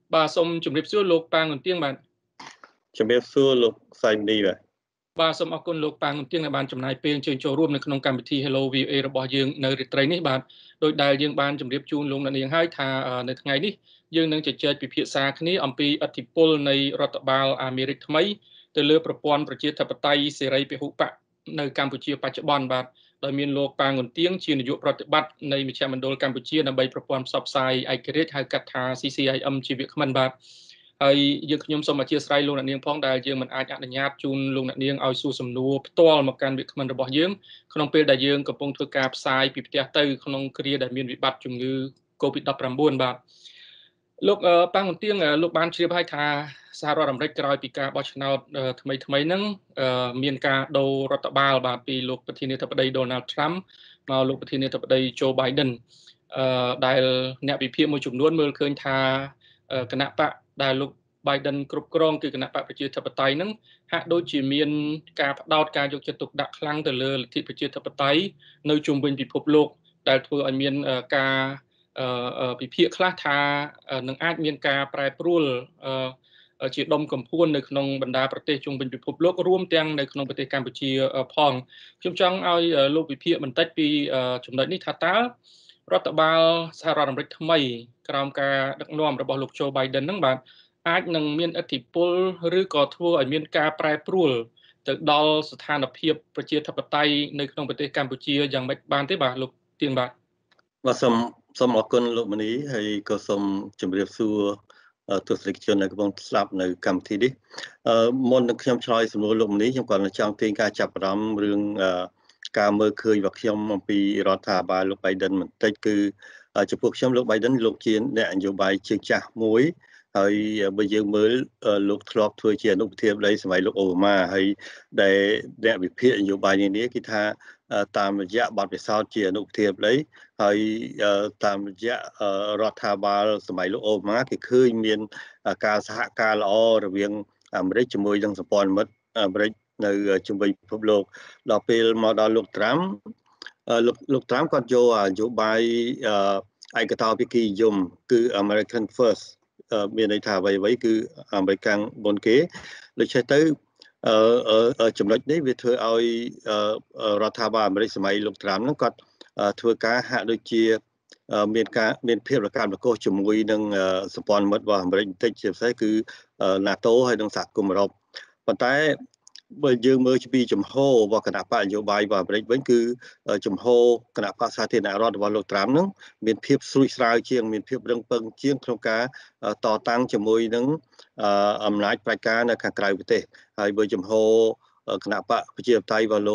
បាទសូមជម្រាបសួរលោកប៉ាងនទៀងបាទជំរាបសួរលោកសៃនីបាទសូមអរគុណលោកប៉ាងនទៀងដែលបានចំណាយពេលអញ្ជើញចូលរួមនៅក្នុងកម្មវិធី Hello VOA របស់យើងនៅរាត្រីនេះបាទដោយដែលយើងបានជម្រាបជូនលោកអ្នកនាងហើយថានៅថ្ងៃនេះយើងនឹងជជែកពិភាក្សាគ្នាអំពីឥទ្ធិពលនៃរដ្ឋបាលអាមេរិកថ្មីទៅលើប្រព័ន្ធប្រជាធិបតេយ្យសេរីពហុបកនៅកម្ពុជាបច្ចុប្បន្នបាទដោយមានលោកប៉ាងនទៀងជានាយកប្រតិបត្តិនៃមជ្ឈមណ្ឌលកម្ពុជាដើម្បីប្រព័ន្ធផ្សព្វផ្សាយឯករាជ្យហៅកាត់ថា CCIM ជាវាគ្មិនបាទហើយយើងខ្ញុំសូមអធិស្ឋានលោកអ្នកនាងផងដែលយើងមិនអាចអនុញ្ញាតជូនលោកអ្នកនាងឲ្យសួរសំណួរផ្ទាល់មកកាន់វាគ្មិនរបស់យើងក្នុងពេលដែលយើងកំពុងធ្វើការផ្សាយពីផ្ទះទៅក្នុងគ្រាដែលមានវិបត្តិជំងឺ COVID-19 បាទលោកប៉ាងនទៀងលោកបានជ្រាបហើយថាសហរដ្ឋអាមេរិកក្រោយពីការបោះឆ្នោតថ្មីហ្នឹងមានការដូររដ្ឋបាលបាទពីលោកប្រធានាធិបតី Donald Trump មកលោកប្រធានាធិបតី Joe Biden ដែលអ្នកវិភាគមួយចំនួនមើលឃើញថាគណៈបកដែលលោក Biden គ្រប់គ្រងគឺគណៈបកប្រជាធិបតេយ្យហ្នឹងហាក់ដូចជាមានការផ្ដោតការយកចិត្តទុកដាក់ខ្លាំងទៅលើលទ្ធិប្រជាធិបតេយ្យនៅជុំវិញពិភពលោកដែលធ្វើឲ្យមានការវិភាគខ្លះថានឹងអាចមានការប្រែប្រួលជាដុំកំភួននៅក្នុងបណ្ដាប្រទេសជុំវិញពិភពលោករួមទាំងនៅក្នុងប្រទេសកម្ពុជាផងខ្ញុំចង់ឲ្យលោកវិភាគបន្តិចពីចំណុចនេះថាតើរដ្ឋបាលសហរដ្ឋអាមេរិកថ្មីក្រោមការដឹកនាំរបស់លោក Joe Biden ហ្នឹងបាទអាចនឹងមានឥទ្ធិពលឬក៏ធ្វើឲ្យមានការប្រែប្រួលទៅដល់ស្ថានភាពប្រជាធិបតេយ្យនៅក្នុងប្រទេសកម្ពុជាយ៉ាងម៉េចបានទេបាទលោកទៀងបាទសូមអរគុណលោកមនីហើយក៏សូមជម្រាបសួរទស្សនិកជនដែលកំពុងស្ដាប់នៅកម្មវិធីនេះមុននឹងខ្ញុំឆ្លើយសំណួរលោកមនីខ្ញុំគាត់ចង់ទាញការចាប់អារម្មណ៍រឿងការមើលឃើញរបស់ខ្ញុំអំពីរដ្ឋាភិបាលលោក Biden បន្តិចគឺចំពោះខ្ញុំលោក Biden លោកជាអ្នកនយោបាយជើងចាស់មួយហើយបើយើងមើលលោកធ្លាប់ធ្វើជាអនុប្រធានបតីសម័យលោកអូបាម៉ាហើយដែលអ្នកវិភាគនយោបាយនេះគឺថាតាមរយៈបទពិសោធន៍ជាអនុប្រធានបតីហើយតាមរយៈរដ្ឋាភិបាលសម័យលោកអូបាម៉ាគេឃើញមានការសហការល្អរវាងអាមេរិកជាមួយនឹងសម្ព័ន្ធមិត្តអាមេរិកនៅជុំវិញពិភពលោកដល់ពេលមកដល់លោកត្រាំលោកត្រាំគាត់យកនយោបាយឯកតោភាគីនិយមគឺ American First មានន័យថាអ្វីគឺអាមេរិកខាងមុនគេដូច្នេះទៅចំណុចនេះវាធ្វើឲ្យរដ្ឋាភិបាលអាមេរិកសម័យលោកត្រាំហ្នឹងគាត់ធ្វើការហាក់ដូចជាមានភាពរកាំរកូសជាមួយនឹងសម្ព័ន្ធមិត្តរបស់អាមេរិកបន្តិចជាពិសេសគឺ NATO ហើយនិងសហគមន៍អឺរ៉ុបប៉ុន្តែបើយើងមើលពីចំហរបស់គណៈបកនយោបាយរបស់អាមេរិកវិញគឺចំហគណៈបកសាធារណរដ្ឋរបស់លោកត្រាំហ្នឹងមានភាពស្រួចស្រាវជាងមានភាពរឹងប៉ឹងជាងក្នុងការតតាំងជាមួយនឹងអំណាចផ្ដាច់ការនៅខាងក្រៅប្រទេសហើយបើចំហគណៈបកប្រជាធិបតេយ្យរបស់លោក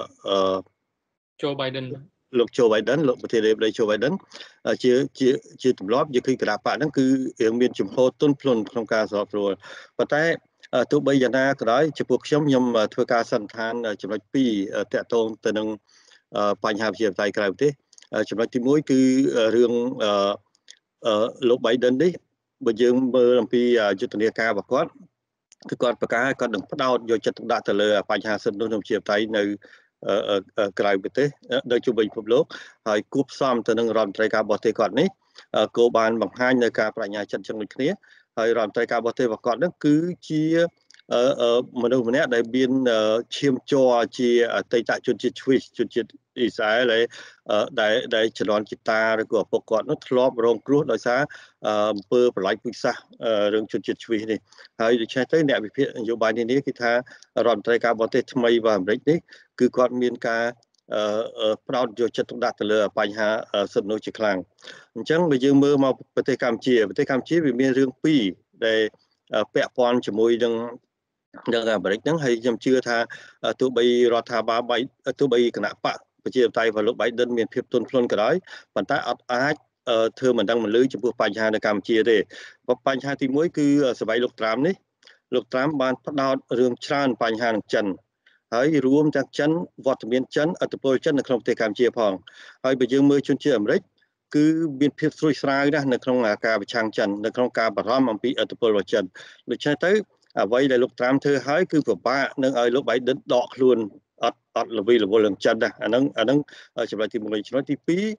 Joe Biden លោក Joe Biden លោកប្រធានាធិបតី Joe Biden ជាទម្លាប់យើងឃើញគណៈបកហ្នឹងគឺរៀងមានចំហទន់ភ្លន់ក្នុងការស្របស្រួលប៉ុន្តែទោះបីយ៉ាងណាក៏ដោយចំពោះខ្ញុំធ្វើការសន្និដ្ឋានចំណុច2តាក់ទងទៅនឹងបញ្ហាប្រជាធិបតេយ្យក្រៅប្រទេសចំណុចទី1គឺរឿងលោក Biden នេះបើយើងមើលអំពីយុទ្ធនាការរបស់គាត់គឺគាត់ប្រកាសឲ្យគាត់នឹងផ្ដោតយកចិត្តទុកដាក់ទៅលើបញ្ហាសិទ្ធិមនុស្សនិងប្រជាធិបតេយ្យនៅក្រៅប្រទេសនៅជុំវិញពិភពលោកហើយគួបផ្សំទៅនឹងរដ្ឋមន្ត្រីការបរទេសគាត់នេះក៏បានបង្ហាញនៅការបញ្ញាចិត្តជាមួយគ្នាហើយរដ្ឋមន្ត្រីការបរទេសរបស់គាត់នឹងគឺជាមនុស្សម្នាក់ដែលមានឈាមជ័រជាអតីតជនជាតិឈ្វីសជនជាតិអ៊ីស្រាអែលដែលជំនាន់ជីតាឬក៏ឪពុកគាត់នោះធ្លាប់រងគ្រោះដោយសារអំពើប្រល័យពូជសាសន៍រឿងជនជាតិឈ្វីសនេះហើយដូច្នេះទៅអ្នកវិភាគនយោបាយនេះគឺថារដ្ឋមន្ត្រីការបរទេសថ្មីរបស់អាមេរិកនេះគឺគាត់មានការផ្ដោតយកចិត្តទុកដាក់ទៅលើបញ្ហាសិទ្ធិមនុស្សជាខ្លាំងអញ្ចឹងបើយើងមើលមកប្រទេសកម្ពុជាវាមានរឿងពីរដែលពាក់ព័ន្ធជាមួយនឹងអាមេរិកហ្នឹងហើយខ្ញុំជឿថាទោះបីរដ្ឋាភិបាលទោះបីគណៈបកប្រជាធិបតេយ្យរបស់លោក Biden មានភាពទន់ភ្លន់ក៏ដោយប៉ុន្តែអត់អាចធ្វើមិនដឹងមិនលឺចំពោះបញ្ហានៅកម្ពុជាទេបញ្ហាទី1គឺសម័យលោកត្រាំនេះលោកត្រាំបានផ្ដោតរឿងច្រើនបញ្ហានឹងចិនហើយរួមទាំងចិនវត្តមានចិនឥទ្ធិពលចិននៅក្នុងប្រទេសកម្ពុជាផងហើយបើយើងមើលជនជាតិអាមេរិកគឺមានភាពស្រួយស្រាវណាស់នៅក្នុងការប្រឆាំងចិននៅក្នុងការបារម្ភអំពីឥទ្ធិពលរបស់ចិនដូច្នេះទៅអ្វីដែលលោកត្រាំធ្វើហើយគឺពិបាកនឹងឲ្យលោក Biden ដកខ្លួនអត់ល្វីល្វល់នឹងចិនណាអាហ្នឹងចំណុចទី1ចំណុចទី2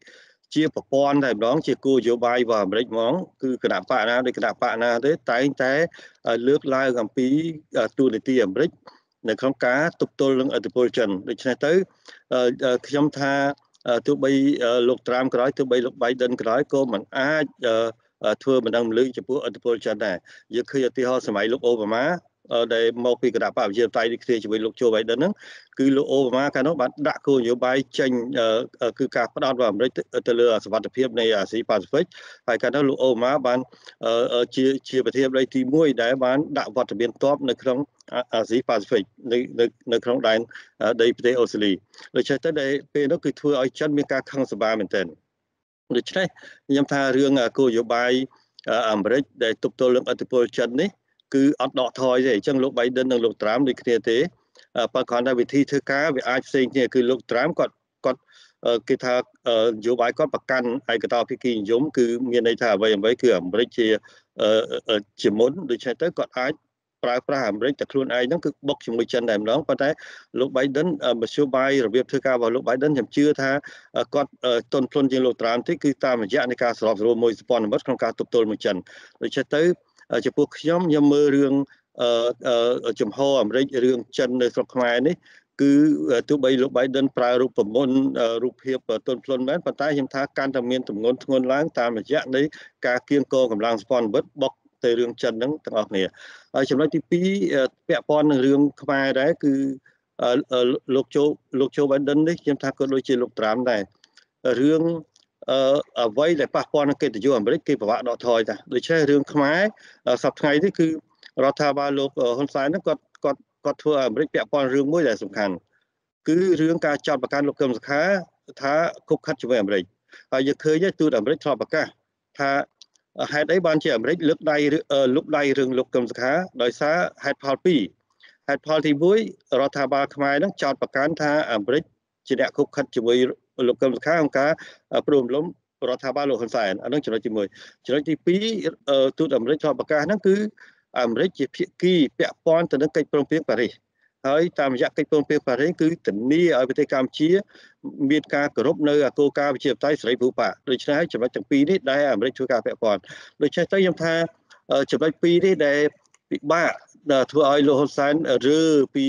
ជាប្រព័ន្ធតែម្ដងជាគោលនយោបាយរបស់អាមេរិកហ្មងគឺគណៈបកណាដោយគណៈបកណាទេតែងតែលើកឡើងអំពីទូនាទីអាមេរិកនៅក្នុងការទប់ទល់នឹងឥទ្ធិពលចិនដូច្នេះទៅខ្ញុំថាទោះបីលោកត្រាំក្រោយទោះបីលោក Biden ក្រោយក៏មិនអាចធ្វើបណ្ដឹងលឺចំពោះឥទ្ធិពលចិនដែរយើងឃើញឧទាហរណ៍សម័យលោកអូបាម៉ាដែលមកពីគណៈបកប្រជាធិបតេយ្យនេះគ្នាជាមួយលោក Joe Biden ហ្នឹងគឺលោកអូបាម៉ាកាលនោះបានដាក់គោលនយោបាយចេញគឺការផ្ដោតរបស់អាមេរិកទៅលើសវត្ថិភាពនៃអាស៊ីប៉ាស៊ីហ្វិកហើយកាលនោះលោកអូបាម៉ាបានជាប្រធានាធិបតីទី1ដែលបានដាក់វត្តមានទ័ពនៅក្នុងអាស៊ីប៉ាស៊ីហ្វិកនៅក្នុងដែនដីប្រទេសអូស្ត្រាលីដូច្នេះទៅពេលនោះគឺធ្វើឲ្យចិនមានការខឹងសម្បារមែនទែនដូច្នេះខ្ញុំថារឿងគោលនយោបាយអាមេរិកដែលទប់ទល់នឹងឥទ្ធិពលចិននេះគឺអត់ដកថយទេអញ្ចឹងលោក Biden និងលោក Trump ដូចគ្នាទេបើគ្រាន់តែវិធីធ្វើការវាអាចផ្សេងគ្នាគឺលោក Trump គាត់គេថានយោបាយគាត់ប្រកាន់ឯកតោភាគីនិយមគឺមានន័យថាអ្វីគឺអាមេរិកជាមុនដូច្នេះទៅគាត់អាចប្រើប្រាស់អាមេរិកតែខ្លួនឯងហ្នឹងគឺបុកជាមួយចិនតែម្ដងប៉ុន្តែលោក Biden មធ្យោបាយរបៀបធ្វើការរបស់លោក Biden ខ្ញុំជឿថាគាត់ទន់ភ្លន់ជាងលោក Trump ទេគឺតាមរយៈនៃការស្របសម្រួលមួយសម្ព័ន្ធមិត្តក្នុងការទប់ទល់មួយចិនដូច្នេះទៅចំពោះខ្ញុំមើលរឿងចំហអាមេរិករឿងចិននៅស្រុកខ្មែរនេះគឺទោះបីលោក Biden ប្រើរូបមន្តរូបភាពទន់ភ្លន់មែនប៉ុន្តែខ្ញុំថាកាន់តែមានទម្ងន់ធ្ងន់ឡើងតាមរយៈនៃការគៀងគរកម្លាំងសម្ព័ន្ធមិត្តបុកទៅរឿងចិនហ្នឹងទាំងអស់គ្នាហើយចំណុចទី2ពាក់ព័ន្ធនឹងរឿងខ្មែរដែរគឺលោកโจ Biden នេះខ្ញុំថាក៏ដូចជាលោក Trump ដែររឿងអ្វីដែលប៉ះពាល់នឹងកិត្តិយសអាមេរិកគេពិបាកដកថយតាដូច្នេះរឿងខ្មែរសប្តាហ៍ថ្ងៃនេះគឺរដ្ឋាភិបាលលោកហ៊ុនសែនហ្នឹងគាត់ធ្វើឲ្យអាមេរិកពាក់ព័ន្ធរឿងមួយដែលសំខាន់គឺរឿងការចោទប្រកាន់លោកកឹមសុខាថាគុកខិតជាមួយអាមេរិកហើយយើងឃើញទូតអាមេរិកធ្លាប់ប្រកាសថាហេតុអីបានជាអាមេរិកលើកដៃរឿងលោកកឹមសុខាដោយសារហេតុផល2ហេតុផលទី1រដ្ឋាភិបាលខ្មែរហ្នឹងចោទប្រកាន់ថាអាមេរិកជាអ្នកគុកខិតជាមួយលោកកឹមសុខាក្នុងការព្រមរំរដ្ឋាភិបាលលោកហ៊ុនសែនអានោះចំណុចទី1ចំណុចទី2ទូតអាមេរិកធ្លាប់ប្រកាសហ្នឹងគឺអាមេរិកជាភាគីពាក់ព័ន្ធទៅនឹងកិច្ចព្រមព្រៀងប៉ារីសហើយតាមរយៈកិច្ចព្រមព្រៀងប៉ារីសគឺធានាឲ្យប្រទេសកម្ពុជាមានការគោរពនៅគោលការណ៍ប្រជាធិបតេយ្យសេរីភូប៉ាដូច្នេះចំណុចទាំងពីរនេះដែលអាមេរិកធ្វើការពាក់ព័ន្ធដូច្នេះទៅខ្ញុំថាចំណុចពីរនេះដែលពិបាកធ្វើឲ្យលោកហ៊ុនសែនរើ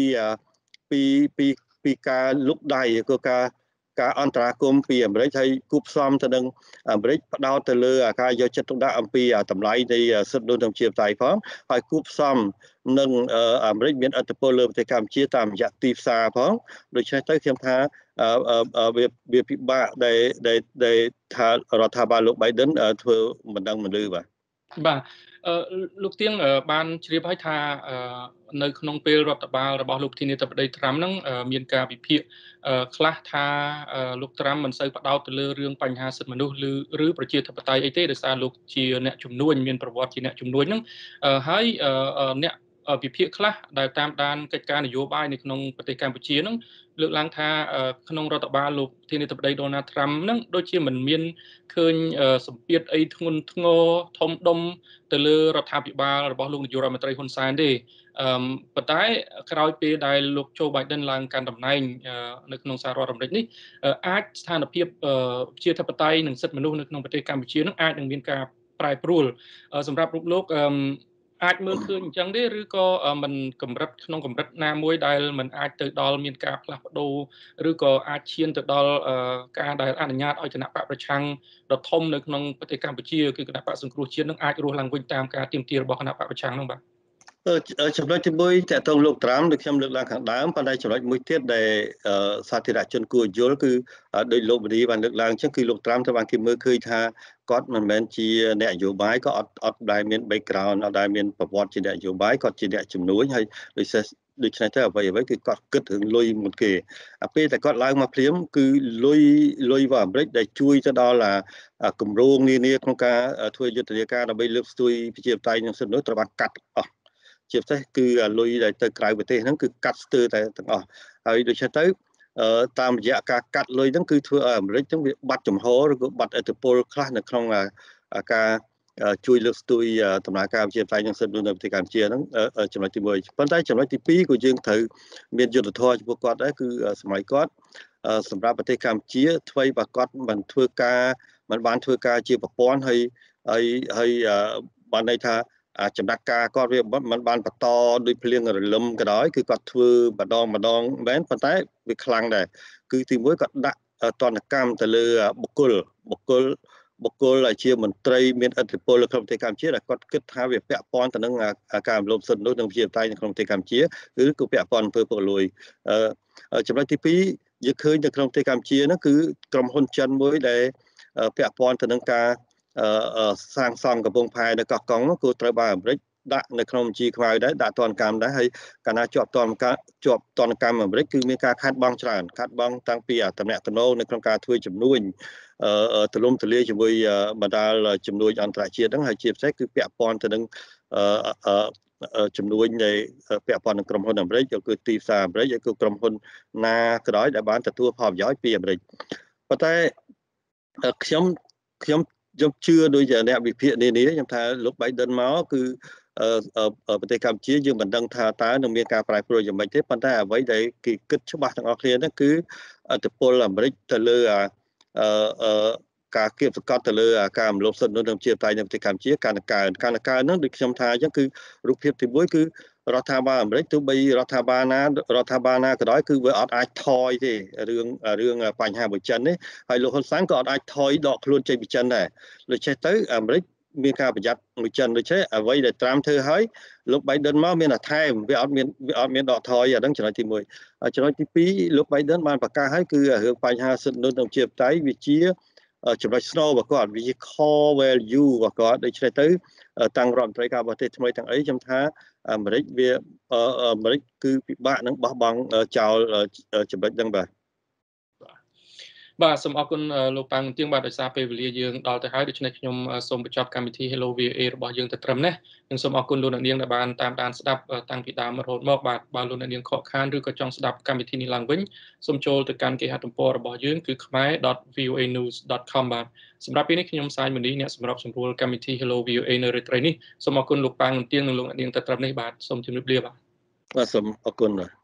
ពីការលុកដៃក៏ការអន្តរាគមន៍ពីអាមេរិកហើយគូផ្សំទៅនឹងអាមេរិកផ្ដោតទៅលើការយកចិត្តទុកដាក់អំពីតម្លៃនៃសិទ្ធិមនុស្សជាផ្សាយផងហើយគូផ្សំនឹងអាមេរិកមានឥទ្ធិពលលើប្រទេសកម្ពុជាតាមរយៈទីផ្សារផងដូច្នេះទៅខ្ញុំថាវាពិបាកដែលថារដ្ឋាភិបាលលោក Biden ធ្វើមិនដឹងមិនលឺបាទលោកទៀងបានជ្រាបឲ្យថានៅក្នុងពេលរដ្ឋបាលរបស់លោកប្រធានាធិបតីត្រាំហ្នឹងមានការវិភាគខ្លះថាលោកត្រាំមិនសូវផ្ដោតទៅលើរឿងបញ្ហាសិទ្ធិមនុស្សឬប្រជាធិបតេយ្យអីទេដោយសារលោកជាអ្នកជំនួញមានប្រវត្តិជាអ្នកជំនួញហ្នឹងហើយអ្នកវិភាគខ្លះដែលតាមដានកិច្ចការនយោបាយនៅក្នុងប្រទេសកម្ពុជាហ្នឹងលើកឡើងថាក្នុងរដ្ឋបាលលោកប្រធានាធិបតី Donald Trump ហ្នឹងដូចជាមិនមានឃើញសម្ពាធអីធ្ងន់ធ្ងរធំដុំទៅលើរដ្ឋាភិបាលរបស់លោកនាយករដ្ឋមន្ត្រីហ៊ុនសែនទេប៉ុន្តែក្រោយពេលដែលលោក Joe Biden ឡើងកាន់តំណែងនៅក្នុងសហរដ្ឋអាមេរិកនេះអាចស្ថានភាពប្រជាធិបតេយ្យនិងសិទ្ធិមនុស្សនៅក្នុងប្រទេសកម្ពុជានឹងអាចនឹងមានការប្រែប្រួលសម្រាប់លោកអាចមើលឃើញអញ្ចឹងទេឬក៏មិនកម្រិតក្នុងកម្រិតណាមួយដែលមិនអាចទៅដល់មានការផ្លាស់ប្ដូរឬក៏អាចឈានទៅដល់ការដែលអនុញ្ញាតឲ្យគណៈបកប្រឆាំងដ៏ធំនៅក្នុងប្រទេសកម្ពុជាគឺគណៈបកសង្គ្រោះជាតិនឹងអាចរស់ឡើងវិញតាមការទាមទាររបស់គណៈបកប្រឆាំងនោះបាទចំណុចទី1តកតងលោកត្រាំដូចខ្ញុំលើកឡើងខាងដើមប៉ុន្តែចំណុចមួយទៀតដែលសាធារណជនគួរយល់គឺដោយលោកវិនីបានលើកឡើងអញ្ចឹងគឺលោកត្រាំត្រូវបានគេមើលឃើញថាគាត់មិនមែនជាអ្នកនយោបាយក៏អត់ដែលមាន background អត់ដែលមានប្រវត្តិជាអ្នកនយោបាយគាត់ជាអ្នកជំនួញហើយដូច្នេះទៅអ្វីគឺគាត់គិតរឿងលុយមុនគេពេលតែគាត់ឡើងមកព្រាមគឺលុយរបស់អាមេរិកដែលជួយទៅដល់គម្រោងនានាក្នុងការធ្វើយុទ្ធនាការដើម្បីលើកស្ទួយប្រជាធិបតេយ្យនិងសិទ្ធិមនុស្សត្រូវបានកាត់អស់ជាពិសេសគឺលុយដែលទៅក្រៅប្រទេសហ្នឹងគឺកាត់ស្ទើរតែទាំងអស់ហើយដូច្នេះទៅតាមរយៈការកាត់លុយហ្នឹងគឺធ្វើឲ្យអាមេរិកហ្នឹងវាបាត់ចំហឬក៏បាត់ឥទ្ធិពលខ្លះនៅក្នុងការជួយលើកស្ទួយដំណើរការជាផ្នែកនឹងសិទ្ធិមនុស្សនៅប្រទេសកម្ពុជាហ្នឹងចំណុចទី1ប៉ុន្តែចំណុចទី2ក៏យើងត្រូវមានយុទ្ធធម៌ចំពោះគាត់ដែរគឺសម័យគាត់សម្រាប់ប្រទេសកម្ពុជាថ្មីបើគាត់មិនបានធ្វើការជាប្រព័ន្ធហើយបានន័យថាចំណាត់ការគាត់វាមិនបានបន្តដោយភ្លៀងរលឹមក៏ដោយគឺគាត់ធ្វើម្ដងមែនប៉ុន្តែវាខ្លាំងដែរគឺទី1គាត់ដាក់ទណ្ឌកម្មទៅលើបុគ្គលជាមន្ត្រីមានឥទ្ធិពលនៅក្នុងប្រទេសកម្ពុជាដែលគាត់គិតថាវាពាក់ព័ន្ធទៅនឹងការរំលោភសិទ្ធិមនុស្សនិងប្រជាធិបតេយ្យនៅក្នុងប្រទេសកម្ពុជាឬក៏ពាក់ព័ន្ធអំពើពុករលួយចំណុចទី2យើងឃើញនៅក្នុងប្រទេសកម្ពុជាហ្នឹងគឺក្រុមហ៊ុនចិនមួយដែលពាក់ព័ន្ធទៅនឹងការសាងសង់កំពង់ផែនៅកោះកុងគឺត្រូវបានអាមេរិកដាក់នៅក្នុងបញ្ជីខ្មៅដែរដាក់ទណ្ឌកម្មដែរហើយកាលណាជាប់ទណ្ឌកម្មអាមេរិកគឺមានការខាត់បងច្រើនខាត់បងតាំងពីតំណែងនៅក្នុងការធ្វើជំនួញទលំទលាយជាមួយបណ្ដាលជំនួយអន្តរជាតិហ្នឹងហើយជាពិសេសគឺពាក់ព័ន្ធទៅនឹងជំនួយនៃពាក់ព័ន្ធនឹងក្រុមហ៊ុនអាមេរិកគឺទីផ្សារអាមេរិកឬក៏ក្រុមហ៊ុនណាក៏ដោយដែលបានទទួលផលប្រយោជន៍ពីអាមេរិកប៉ុន្តែខ្ញុំជឿដោយអ្នកវិភាគនានាខ្ញុំថាលោក Biden មកគឺប្រទេសកម្ពុជាយើងមិនដឹងថាតើនឹងមានការប្រែប្រួលយ៉ាងម៉េចទេប៉ុន្តែអ្វីដែលគេគិតច្បាស់ទាំងអស់គ្នាហ្នឹងគឺឥទ្ធិពលអាមេរិកទៅលើការគៀបសង្កត់ទៅលើការរំលោភសិទ្ធិមនុស្សនិងជាផ្នែកនៅប្រទេសកម្ពុជាការកើនហ្នឹងដូចខ្ញុំថាអញ្ចឹងគឺរូបភាពទី1គឺរដ្ឋាភិបាលអាមេរិកទោះបីរដ្ឋាភិបាលណាក៏ដោយគឺវាអត់អាចថយទេរឿងបញ្ហាមួយចិននេះហើយលោកហ៊ុនសែនក៏អត់អាចថយដកខ្លួនចេញពីចិនដែរដូច្នេះទៅអាមេរិកមានការប្រយ័ត្នមួយចិនដូច្នេះអ្វីដែលត្រាំធ្វើឲ្យលោក Biden មកមានតែថែមវាអត់មានដកថយអាហ្នឹងចំណុចទី1ចំណុចទី2លោក Biden បានប្រកាសឲ្យគឺរឿងបញ្ហាសិទ្ធិមនុស្សនិងជាផ្នែកវាជាចំណុចស្នូលរបស់គាត់វាជា core value របស់គាត់ដូច្នេះទៅតាំងរដ្ឋមន្ត្រីការបរទេសថ្មីទាំងអីខ្ញុំថាអាមេរិកគឺពិបាកនឹងបោះបង់ចោលចំណុចហ្នឹងបាទសូមអរគុណលោកប៉ាងទៀងបាទដោយសារពេលវេលាយើងដល់ទៅហើយដូច្នេះខ្ញុំសូមបញ្ចប់កម្មវិធី Hello VOA របស់យើងទៅត្រឹមនេះនិងសូមអរគុណលោកអ្នកនាងដែលបានតាមដានស្ដាប់តាំងពីដើមរហូតមកបាទបើលោកអ្នកនាងខកខានឬក៏ចង់ស្ដាប់កម្មវិធីនេះឡើងវិញសូមចូលទៅកាន់គេហទំព័ររបស់យើងគឺ khmer.voanews.com បាទសម្រាប់ពេលនេះខ្ញុំសាយមនីអ្នកសម្របសម្រួលកម្មវិធី Hello VOA នៅរាត្រីនេះសូមអរគុណលោកប៉ាងទៀងនិងលោកអ្នកនាងទៅត្រឹមនេះបាទសូមជម្រាបលាបាទសូមអរគុណ